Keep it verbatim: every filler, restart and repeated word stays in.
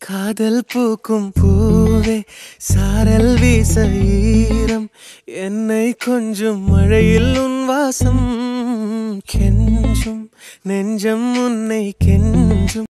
காதல் பூக்கும் பூவே சாரல் வீச ஈரம் என்னை கொஞ்சம் மழையில் உன் வாசம் கெஞ்சும் நெஞ்சம் உன்னை கெஞ்சும்